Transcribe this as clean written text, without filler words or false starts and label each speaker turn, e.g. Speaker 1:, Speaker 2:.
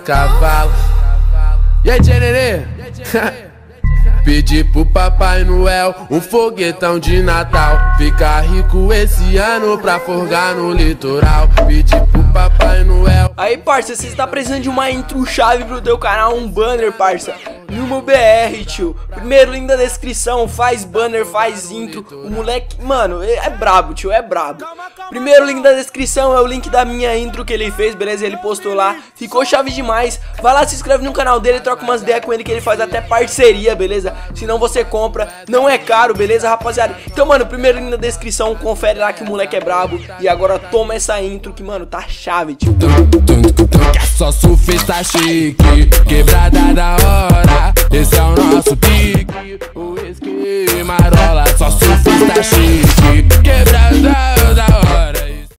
Speaker 1: cavalo. E aí, Tchererê? Pedi pro Papai Noel um foguetão de Natal. Ficar rico esse ano pra forgar no litoral. Pedi pro Papai Noel.
Speaker 2: Aí, parça, você está precisando de uma intro chave pro teu canal, um banner, parça. Numa BR, tio. Primeiro link da descrição, faz banner, faz intro. O moleque, mano, é brabo, tio, é brabo. Primeiro link da descrição é o link da minha intro que ele fez, beleza? Ele postou lá, ficou chave demais. Vai lá, se inscreve no canal dele, troca umas ideias com ele que ele faz até parceria, beleza? Se não você compra, não é caro, beleza, rapaziada? Então, mano, primeiro link da descrição, confere lá que o moleque é brabo. E agora toma essa intro que, mano, tá chave, tio.
Speaker 1: Só surfista chique, quebrada da hora. Esse é o nosso pique, o esquema rola. Só surfista chique, quebrada da hora.